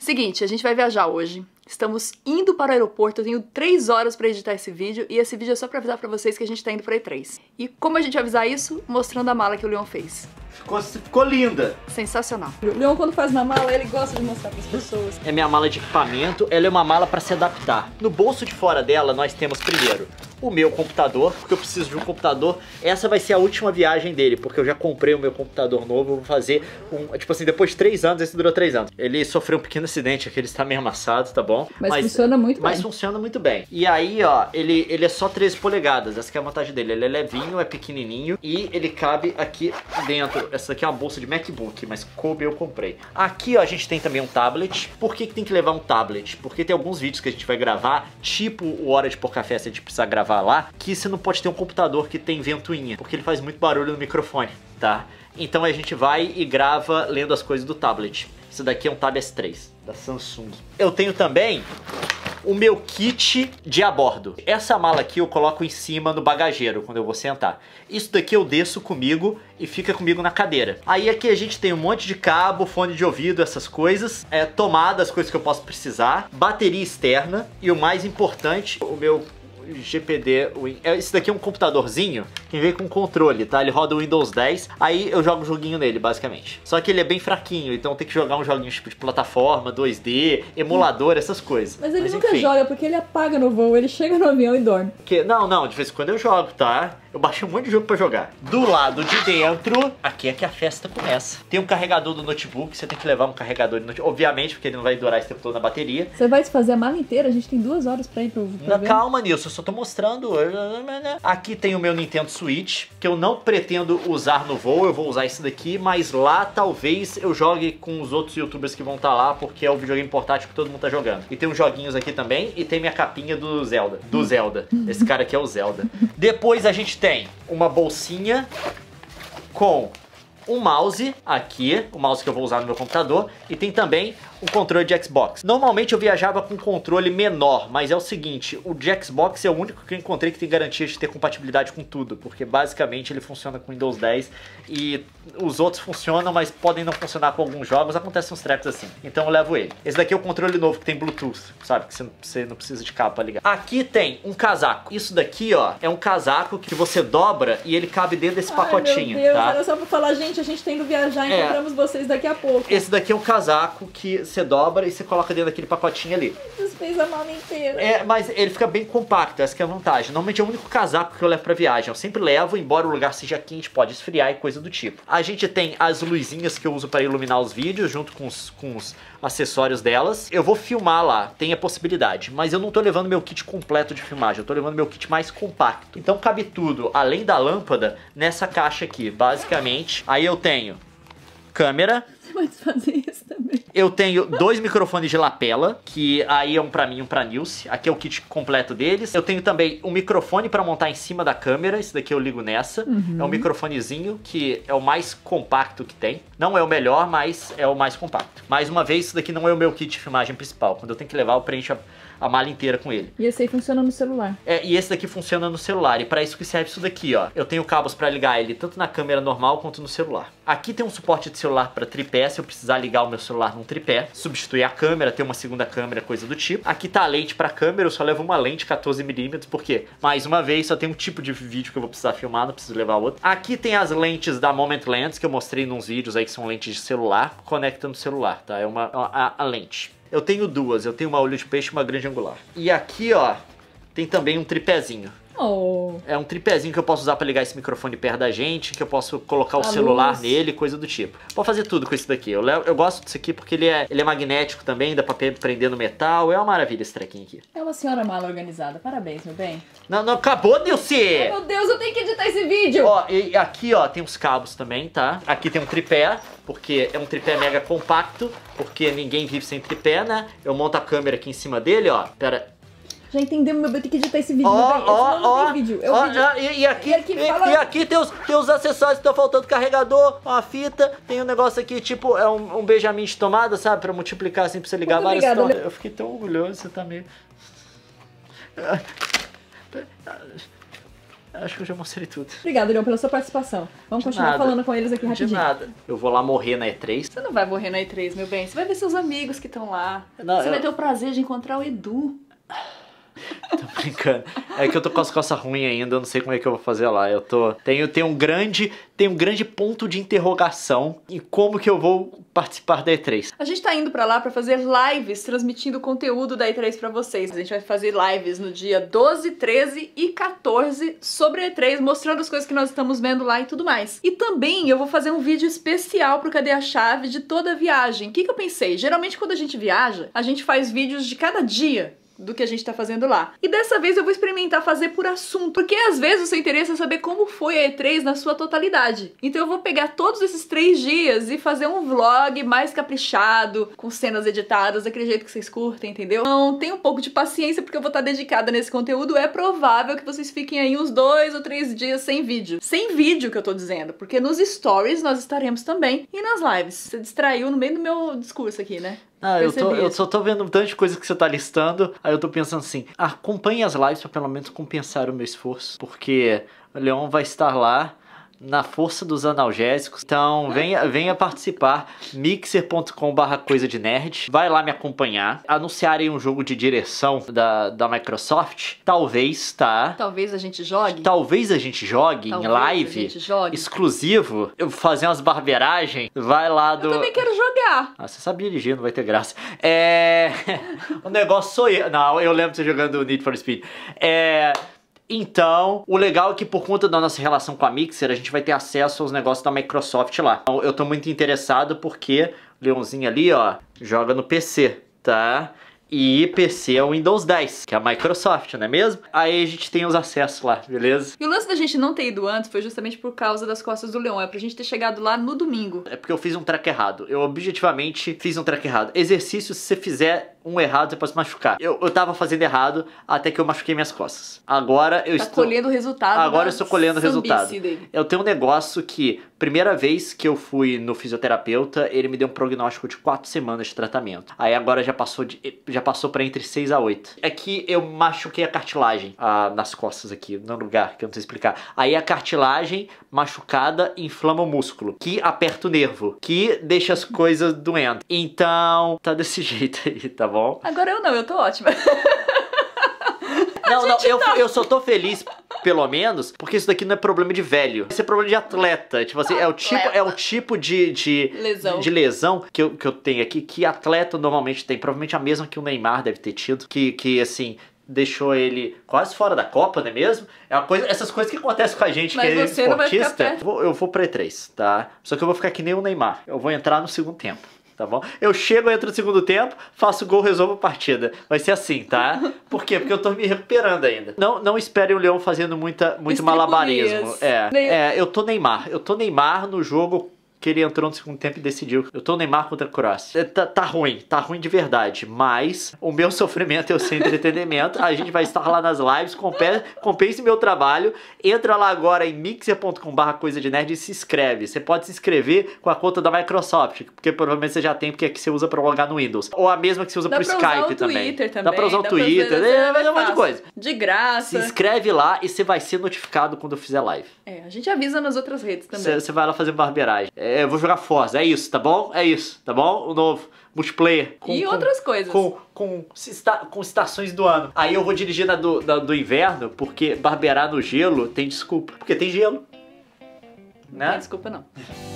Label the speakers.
Speaker 1: Seguinte, a gente vai viajar hoje. Estamos indo para o aeroporto, eu tenho 3 horas pra editar esse vídeo e esse vídeo é só pra avisar pra vocês que a gente tá indo pra E3. E como a gente vai avisar isso? Mostrando a mala que o Leon fez.
Speaker 2: Ficou linda.
Speaker 1: Sensacional.
Speaker 3: O Leon, quando faz uma mala, ele gosta de mostrar pras pessoas.
Speaker 2: É minha mala de equipamento, ela é uma mala pra se adaptar. No bolso de fora dela, nós temos primeiro o meu computador, porque eu preciso de um computador. Essa vai ser a última viagem dele, porque eu já comprei o meu computador novo. Eu vou fazer tipo assim, depois de 3 anos, esse durou 3 anos. Ele sofreu um pequeno acidente aqui, ele está meio amassado, tá bom?
Speaker 3: Mas funciona muito bem.
Speaker 2: Mas funciona muito bem. E aí, ó, ele é só 13 polegadas, essa que é a vantagem dele. Ele é levinho, é pequenininho e ele cabe aqui dentro. Essa daqui é uma bolsa de MacBook, mas coube eu comprei. Aqui, ó, a gente tem também um tablet. Por que tem que levar um tablet? Porque tem alguns vídeos que a gente vai gravar, tipo o Hora de Pôr Café, se a gente precisar gravar lá, que você não pode ter um computador que tem ventoinha, porque ele faz muito barulho no microfone, tá? Então a gente vai e grava lendo as coisas do tablet. Esse daqui é um Tab S3, da Samsung. Eu tenho também o meu kit de a bordo. Essa mala aqui eu coloco em cima no bagageiro quando eu vou sentar. Isso daqui eu desço comigo e fica comigo na cadeira. Aí aqui a gente tem um monte de cabo, fone de ouvido, essas coisas. Tomada, as coisas que eu posso precisar. Bateria externa. E o mais importante, o meu GPD Win. Esse daqui é um computadorzinho que vem com controle, tá? Ele roda o Windows 10, aí eu jogo um joguinho nele, basicamente. Só que ele é bem fraquinho, então tem que jogar uns joguinhos tipo de plataforma, 2D, emulador, essas coisas.
Speaker 3: Mas ele nunca joga, porque ele apaga no voo, ele chega no avião e dorme.
Speaker 2: Não, de vez em quando eu jogo, tá? Eu baixei um monte de jogo pra jogar. Do lado de dentro, aqui é que a festa começa. Tem um carregador do notebook, você tem que levar um carregador de notebook, obviamente, porque ele não vai durar esse tempo todo na bateria.
Speaker 3: Você vai fazer a mala inteira? A gente tem 2 horas pra ir pro
Speaker 2: avião. Calma, Nilson, eu só tô mostrando. Aqui tem o meu Nintendo Switch, que eu não pretendo usar no voo, eu vou usar esse daqui, mas lá talvez eu jogue com os outros youtubers que vão estar lá, porque é o videogame portátil que todo mundo tá jogando. E tem uns joguinhos aqui também, e tem minha capinha do Zelda. Esse cara aqui é o Zelda. Depois a gente tem uma bolsinha com um mouse aqui, o mouse que eu vou usar no meu computador, e tem também um controle de Xbox. Normalmente eu viajava com um controle menor, mas é o seguinte, o de Xbox é o único que eu encontrei que tem garantia de ter compatibilidade com tudo, porque basicamente ele funciona com Windows 10 e os outros funcionam, mas podem não funcionar com alguns jogos, acontecem uns trecos assim. Então eu levo ele. Esse daqui é o controle novo que tem Bluetooth, sabe? Que você não precisa de cabo pra ligar. Aqui tem um casaco. Isso daqui, ó, é um casaco que você dobra e ele cabe dentro desse pacotinho,
Speaker 3: meu Deus,
Speaker 2: tá?
Speaker 3: era só pra falar, gente, a gente tá indo viajar, encontramos vocês daqui a pouco.
Speaker 2: Esse daqui é um casaco que você dobra e você coloca dentro daquele pacotinho ali.
Speaker 3: Você fez a mala inteira.
Speaker 2: Mas ele fica bem compacto, essa que é a vantagem. Normalmente é o único casaco que eu levo pra viagem. Eu sempre levo, embora o lugar seja quente, pode esfriar e coisa do tipo. A gente tem as luzinhas que eu uso para iluminar os vídeos, junto com os acessórios delas. Eu vou filmar lá, tem a possibilidade. Mas eu não tô levando meu kit completo de filmagem, eu tô levando meu kit mais compacto. Então cabe tudo, além da lâmpada, nessa caixa aqui, basicamente. Aí eu tenho câmera.
Speaker 3: Você vai fazer isso também.
Speaker 2: Eu tenho 2 microfones de lapela, que aí é um pra mim e um pra Nilce. Aqui é o kit completo deles. Eu tenho também um microfone pra montar em cima da câmera. Esse daqui eu ligo nessa. É um microfonezinho que é o mais compacto que tem. Não é o melhor, mas é o mais compacto. Mais uma vez, isso daqui não é o meu kit de filmagem principal. Quando eu tenho que levar, eu preencho a mala inteira com ele.
Speaker 3: E esse aí funciona no celular.
Speaker 2: E esse daqui funciona no celular. E pra isso que serve isso daqui, ó. Eu tenho cabos pra ligar ele tanto na câmera normal quanto no celular. Aqui tem um suporte de celular pra tripé, se eu precisar ligar o meu celular num tripé. Substituir a câmera, ter uma segunda câmera, coisa do tipo. Aqui tá a lente pra câmera, eu só levo uma lente 14mm, porque, mais uma vez, só tem um tipo de vídeo que eu vou precisar filmar, não preciso levar outro. Aqui tem as lentes da Moment Lens, que eu mostrei nos vídeos aí, que são lentes de celular. Conecta no celular, tá? É a lente. Eu tenho 2, eu tenho uma olho de peixe e uma grande angular. E aqui, ó, tem também um tripézinho.
Speaker 3: Oh.
Speaker 2: É um tripézinho que eu posso usar pra ligar esse microfone perto da gente, que eu posso colocar o celular nele, coisa do tipo. Pode fazer tudo com esse daqui. Eu gosto desse aqui porque ele é magnético também, dá pra prender no metal. É uma maravilha esse trequinho aqui.
Speaker 3: É uma senhora mala organizada. Parabéns, meu bem.
Speaker 2: Não, acabou, Nilce!
Speaker 3: Meu Deus, eu tenho que editar esse vídeo!
Speaker 2: Ó, e aqui, ó, tem os cabos também, tá? Aqui tem um tripé, porque é um tripé mega compacto, porque ninguém vive sem tripé, né? Eu monto a câmera aqui em cima dele, ó. Pera.
Speaker 3: Já entendemos, meu bem, tem que editar esse vídeo, meu bem. Não tem vídeo.
Speaker 2: E aqui tem os acessórios que estão faltando, carregador, uma fita, tem um negócio aqui, tipo, é um Benjamin de tomada, sabe? Pra multiplicar assim, pra você ligar várias tomadas. Eu fiquei tão orgulhoso, você tá meio... Acho que eu já mostrei tudo.
Speaker 3: Obrigada, Leon, pela sua participação. Vamos continuar falando com eles aqui rapidinho.
Speaker 2: De nada. Eu vou lá morrer na E3.
Speaker 1: Você não vai morrer na E3, meu bem. Você vai ver seus amigos que estão lá.
Speaker 2: Não,
Speaker 1: Você vai ter o prazer de encontrar o Edu.
Speaker 2: Tô brincando. É que eu tô com as costas ruins ainda, eu não sei como é que eu vou fazer lá. Tenho um grande ponto de interrogação em como que eu vou participar da E3.
Speaker 1: A gente tá indo pra lá pra fazer lives, transmitindo conteúdo da E3 pra vocês. A gente vai fazer lives no dia 12, 13 e 14 sobre a E3, mostrando as coisas que nós estamos vendo lá e tudo mais. E também eu vou fazer um vídeo especial pro Cadê a Chave de toda a viagem. O que eu pensei? Geralmente quando a gente viaja, a gente faz vídeos de cada dia do que a gente tá fazendo lá. E dessa vez eu vou experimentar fazer por assunto, porque às vezes o seu interesse é saber como foi a E3 na sua totalidade. Então eu vou pegar todos esses 3 dias e fazer um vlog mais caprichado, com cenas editadas, daquele jeito que vocês curtem, entendeu? Então tenha um pouco de paciência, porque eu vou estar dedicada nesse conteúdo. É provável que vocês fiquem aí uns 2 ou 3 dias sem vídeo. Sem vídeo que eu tô dizendo, porque nos stories nós estaremos também e nas lives. Você distraiu no meio do meu discurso aqui, né?
Speaker 2: Ah, eu só tô vendo um tanto de coisa que você tá listando, aí eu tô pensando assim, acompanhe as lives pra pelo menos compensar o meu esforço, porque o Leon vai estar lá na força dos analgésicos, então venha participar, mixer.com/coisa de nerd, vai lá me acompanhar, anunciarem um jogo de direção da Microsoft, talvez, tá?
Speaker 1: Talvez a gente jogue?
Speaker 2: Talvez a gente jogue em live, exclusivo, eu vou fazer umas barbeiragens, vai lá do...
Speaker 1: Eu também quero jogar.
Speaker 2: Ah, você sabe dirigir, não vai ter graça. O negócio sou eu. Não, eu lembro de você jogando Need for Speed. Então, o legal é que por conta da nossa relação com a Mixer, a gente vai ter acesso aos negócios da Microsoft lá. Então, eu tô muito interessado porque o Leonzinho ali, ó, joga no PC, tá? E PC é o Windows 10, que é a Microsoft, não é mesmo? Aí a gente tem os acessos lá, beleza?
Speaker 1: E o lance da gente não ter ido antes foi justamente por causa das costas do Leon. É pra gente ter chegado lá no domingo.
Speaker 2: É porque eu fiz um treco errado. Eu objetivamente fiz um treco errado. Exercício, se você fizer um errado, você pode se machucar. Eu tava fazendo errado até que eu machuquei minhas costas. Agora eu estou...
Speaker 1: colhendo o resultado.
Speaker 2: Agora eu estou colhendo o resultado.
Speaker 1: Dele.
Speaker 2: Eu tenho um negócio que, primeira vez que eu fui no fisioterapeuta, ele me deu um prognóstico de 4 semanas de tratamento. Aí agora já passou pra entre 6 a 8. É que eu machuquei a cartilagem nas costas aqui, no lugar que eu não sei explicar. Aí a cartilagem machucada inflama o músculo, que aperta o nervo, que deixa as coisas doendo. Então, tá desse jeito aí, tá bom?
Speaker 1: Agora eu tô ótima.
Speaker 2: Não, eu só tô feliz, pelo menos, porque isso daqui não é problema de velho. Isso é problema de atleta. Tipo assim, é o tipo de lesão que eu tenho aqui, que atleta normalmente tem. Provavelmente a mesma que o Neymar deve ter tido. Que assim, deixou ele quase fora da Copa, não é mesmo? É uma coisa, essas coisas que acontecem com a gente,
Speaker 1: mas
Speaker 2: que é
Speaker 1: você não vai ficar
Speaker 2: esportista. Eu vou pra E3, tá? Só que eu vou ficar que nem o Neymar. Eu vou entrar no segundo tempo. Tá bom? Eu chego, entro no segundo tempo, faço gol, resolvo a partida. Vai ser assim, tá? Por quê? Porque eu tô me recuperando ainda. Não esperem o Leão fazendo muito malabarismo. Eu tô Neymar. Eu tô Neymar no jogo que ele entrou no segundo tempo e decidiu. Eu tô Neymar contra a Croácia. Tá ruim de verdade. Mas o meu sofrimento é o seu entretenimento. A gente vai estar lá nas lives, compense meu trabalho. Entra lá agora em mixer.com/coisa de nerd e se inscreve. Você pode se inscrever com a conta da Microsoft, porque provavelmente você já tem, porque é que você usa pra logar no Windows. Ou a mesma que você usa pro Skype também. Dá pra usar o Twitter, vai dar um monte de coisa.
Speaker 1: De graça.
Speaker 2: Se inscreve lá e você vai ser notificado quando eu fizer live.
Speaker 1: A gente avisa nas outras redes também.
Speaker 2: Você vai lá fazer barbeiragem. Eu vou jogar Forza, é isso, tá bom? É isso, tá bom? O novo multiplayer.
Speaker 1: Outras coisas.
Speaker 2: Com estações do ano. Aí eu vou dirigir na do inverno, porque barbear no gelo tem desculpa. Porque tem gelo.
Speaker 1: Não tem desculpa, não.